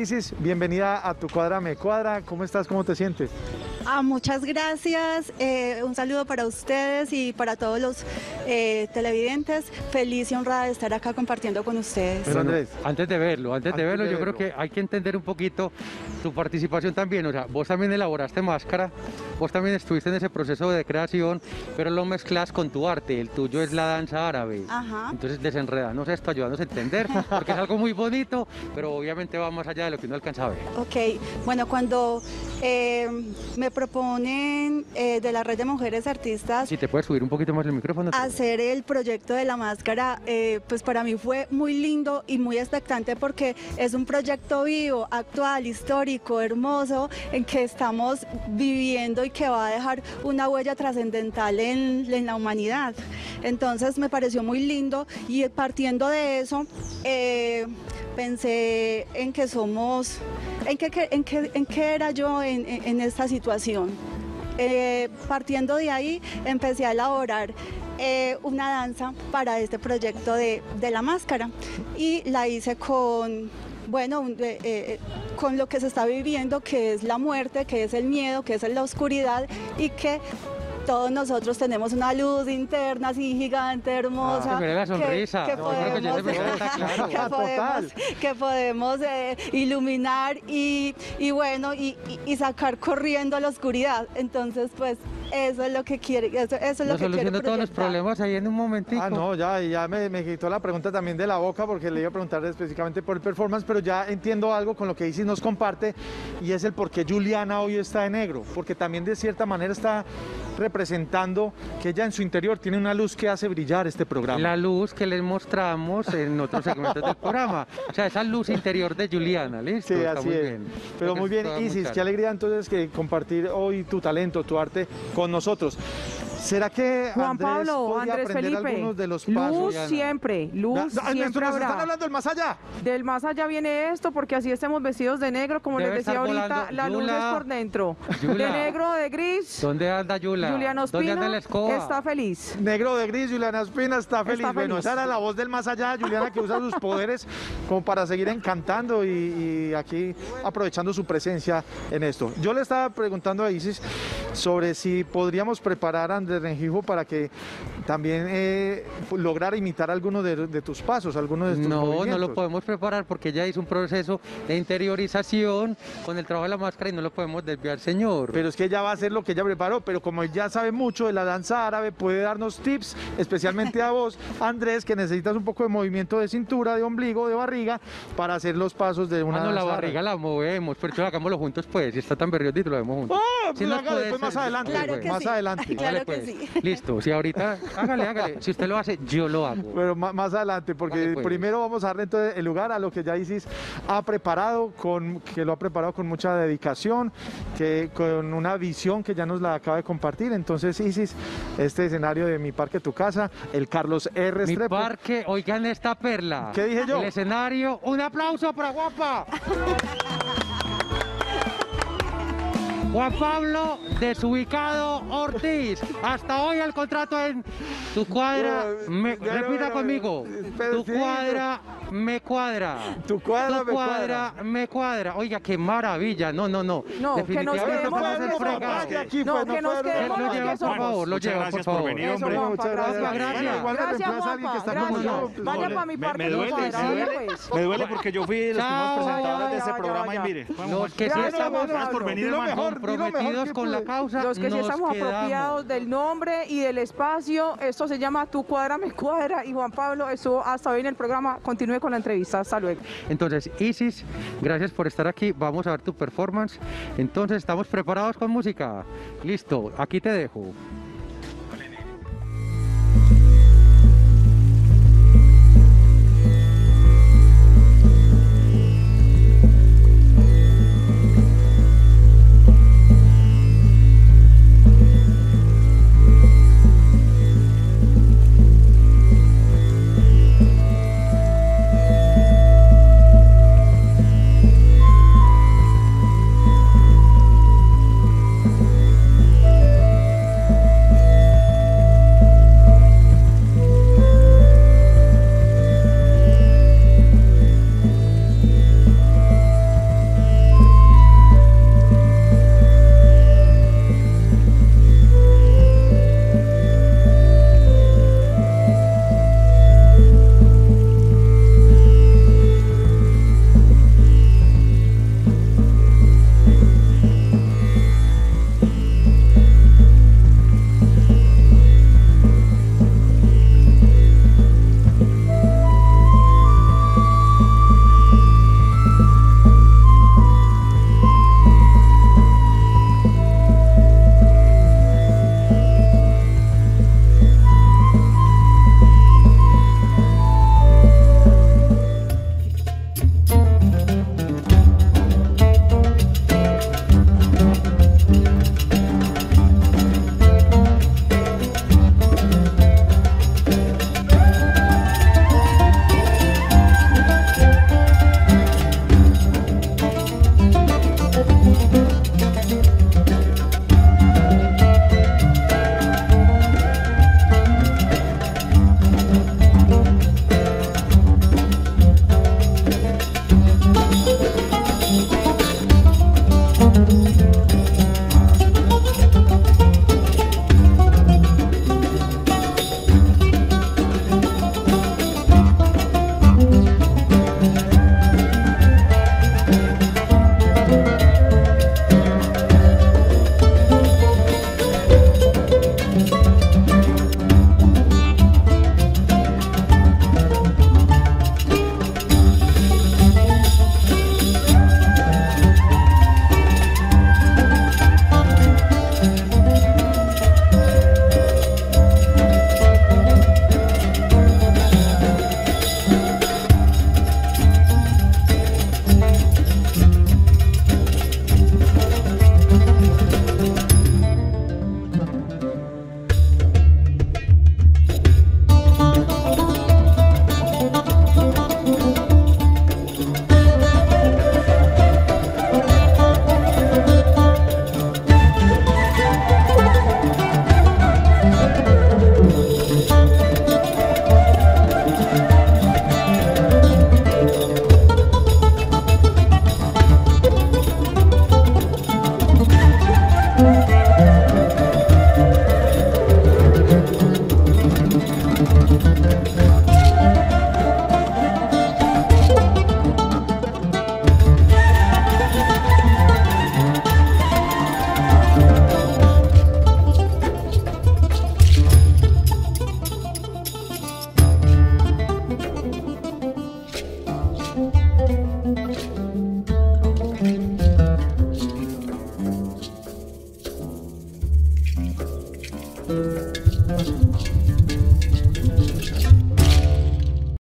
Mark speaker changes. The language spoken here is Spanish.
Speaker 1: Isis, bienvenida a Tu Cuadra Me Cuadra. ¿Cómo estás? ¿Cómo te sientes?
Speaker 2: Muchas gracias, un saludo para ustedes y para todos los televidentes. Feliz y honrada de estar acá compartiendo con ustedes.
Speaker 1: Pero Andrés,
Speaker 3: antes de verlo, yo creo que hay que entender un poquito tu participación también. O sea, vos también elaboraste Máscara, vos también estuviste en ese proceso de creación, pero lo mezclas con tu arte. El tuyo es la danza árabe.
Speaker 2: Ajá.
Speaker 3: Entonces desenredanos esto, ayúdanos a entender, porque es algo muy bonito, pero obviamente va más allá de lo que uno alcanza a ver.
Speaker 2: Ok, bueno, cuando me proponen de la Red de Mujeres Artistas
Speaker 3: Si te puedes subir un poquito más el micrófono.
Speaker 2: hacer el proyecto de la máscara, pues para mí fue muy lindo y muy expectante porque es un proyecto vivo, actual, histórico, hermoso, en que estamos viviendo y que va a dejar una huella trascendental en la humanidad. Entonces me pareció muy lindo y partiendo de eso pensé en que somos, en qué era yo en esta situación. Partiendo de ahí empecé a elaborar una danza para este proyecto de la máscara y la hice con, bueno, con lo que se está viviendo, que es la muerte, que es el miedo, que es la oscuridad y que todos nosotros tenemos una luz interna así gigante, hermosa.
Speaker 3: Mira la sonrisa.
Speaker 2: Que podemos iluminar y bueno, y sacar corriendo la oscuridad. Entonces, pues, eso es lo que quiere, eso es lo que quiero
Speaker 3: solucionó todos los
Speaker 2: proyectar.
Speaker 3: problemas ahí en un momentico.
Speaker 1: no, ya me quitó la pregunta también de la boca porque le iba a preguntar específicamente por el performance, pero ya entiendo algo con lo que Isis nos comparte y es el por qué Juliana hoy está de negro, porque también de cierta manera está representando que ella en su interior tiene una luz que hace brillar este programa.
Speaker 3: La luz que les mostramos en otros segmentos del programa. O sea, esa luz interior de Juliana, ¿listo?
Speaker 1: Sí,
Speaker 3: Está
Speaker 1: así
Speaker 3: muy
Speaker 1: es.
Speaker 3: bien.
Speaker 1: Pero
Speaker 3: Creo
Speaker 1: muy
Speaker 3: que
Speaker 1: bien,
Speaker 3: está muy
Speaker 1: Isis,
Speaker 3: claro.
Speaker 1: qué alegría entonces que compartir hoy tu talento, tu arte con nosotros. ¿Será que
Speaker 4: Juan
Speaker 1: Andrés
Speaker 4: Pablo,
Speaker 1: podría
Speaker 4: Andrés
Speaker 1: aprender
Speaker 4: Felipe,
Speaker 1: algunos de los pasos?
Speaker 4: luz
Speaker 3: Diana?
Speaker 4: siempre, luz
Speaker 1: Nos
Speaker 4: siempre
Speaker 1: están
Speaker 4: habrá.
Speaker 1: hablando del más allá.
Speaker 4: Del más allá viene esto, porque así estemos vestidos de negro, como
Speaker 3: Debe
Speaker 4: les decía
Speaker 3: estar
Speaker 4: ahorita,
Speaker 3: volando.
Speaker 4: la luz
Speaker 3: Yula,
Speaker 4: es por dentro.
Speaker 3: Yula.
Speaker 4: De negro, de gris,
Speaker 3: ¿Dónde anda Yula?
Speaker 4: Julián
Speaker 3: ¿Dónde anda la
Speaker 4: Ospina
Speaker 3: escoba?
Speaker 4: está feliz.
Speaker 1: Negro de gris, Juliana Espina está feliz. Bueno, esa era la voz del más allá, Juliana, que usa sus poderes como para seguir encantando y aquí aprovechando su presencia en esto. Yo le estaba preguntando a Isis sobre si podríamos preparar a Andrés Rengifo para que también lograra imitar alguno de tus pasos, alguno de tus movimientos.
Speaker 3: No lo podemos preparar porque ella hizo un proceso de interiorización con el trabajo de la máscara y no lo podemos desviar, señor.
Speaker 1: Pero es que ella va a hacer lo que ella preparó, pero como ya sabe mucho de la danza árabe, puede darnos tips, especialmente a vos, Andrés, que necesitas un poco de movimiento de cintura, de ombligo, de barriga, para hacer los pasos de una
Speaker 3: no, la
Speaker 1: danza
Speaker 3: barriga
Speaker 1: árabe.
Speaker 3: la movemos, pero hagámoslo juntos pues, si está tan berriosito lo hacemos juntos.
Speaker 1: Pues
Speaker 3: Sí nos
Speaker 1: hágale,
Speaker 3: puede
Speaker 1: pues, más
Speaker 3: ser.
Speaker 1: adelante,
Speaker 2: Claro que
Speaker 1: más
Speaker 2: sí.
Speaker 1: adelante.
Speaker 2: Claro
Speaker 3: Vale,
Speaker 2: que
Speaker 3: pues.
Speaker 2: sí.
Speaker 3: Listo, si ahorita, hágale, si usted lo hace, yo lo hago.
Speaker 1: Pero más adelante, porque
Speaker 3: Vale, pues.
Speaker 1: primero vamos a darle entonces el lugar a lo que ya Isis ha preparado, que lo ha preparado con mucha dedicación, que con una visión que ya nos la acaba de compartir. Entonces, Isis, este escenario de Mi Parque, Tu Casa, el Carlos R.
Speaker 3: Mi
Speaker 1: Restrepo.
Speaker 3: parque, oigan esta perla.
Speaker 1: ¿Qué dije yo?
Speaker 3: El escenario, un aplauso para Guapa. Juan Pablo, desubicado Ortiz. Hasta hoy el contrato en Tu Cuadra. Repita conmigo. Tu Cuadra me cuadra.
Speaker 1: Tu Cuadra
Speaker 3: Tu
Speaker 1: me
Speaker 3: cuadra me cuadra. Oiga, qué maravilla. No.
Speaker 4: No, que nos
Speaker 3: Definitivamente
Speaker 4: quedemos
Speaker 3: vamos a ser
Speaker 4: con
Speaker 3: fregados.
Speaker 4: eso. No, que nos quedemos
Speaker 3: Lo
Speaker 4: con
Speaker 3: lleva,
Speaker 4: eso.
Speaker 3: por favor, lo
Speaker 5: Muchas
Speaker 3: lleva, por
Speaker 5: gracias por
Speaker 3: favor.
Speaker 5: venir,
Speaker 4: Eso,
Speaker 5: hombre.
Speaker 4: Juanpa,
Speaker 1: Muchas gracias.
Speaker 3: gracias.
Speaker 1: Bueno, igual me
Speaker 4: Gracias,
Speaker 1: reemplaza alguien que está
Speaker 4: Juanpa,
Speaker 1: como yo.
Speaker 4: gracias. Vaya para Mi Parque,
Speaker 5: Me
Speaker 4: Tu
Speaker 5: duele,
Speaker 4: Cuadra,
Speaker 5: me
Speaker 4: vaya,
Speaker 5: duele.
Speaker 4: pues.
Speaker 5: Me duele porque yo fui de los primeros
Speaker 3: Chao.
Speaker 5: presentadores de ese
Speaker 4: Vaya,
Speaker 5: programa
Speaker 4: vaya.
Speaker 5: y mire.
Speaker 3: Los que sí
Speaker 4: Gracias,
Speaker 3: estamos
Speaker 4: Juan
Speaker 5: Gracias por
Speaker 4: Pablo.
Speaker 5: venir,
Speaker 1: Dilo
Speaker 5: hermano.
Speaker 1: mejor,
Speaker 3: comprometidos
Speaker 1: que
Speaker 3: con la
Speaker 1: pude.
Speaker 3: causa,
Speaker 4: Los que sí
Speaker 3: nos
Speaker 4: estamos
Speaker 3: quedamos.
Speaker 4: apropiados del nombre y del espacio, esto se llama Tu Cuadra Me Cuadra. Y Juan Pablo estuvo hasta hoy en el programa. Continúe con la entrevista. Hasta luego.
Speaker 3: Entonces, Isis, gracias por estar aquí. Vamos a ver tu performance. Entonces, ¿estamos preparados con música? Listo, aquí te dejo.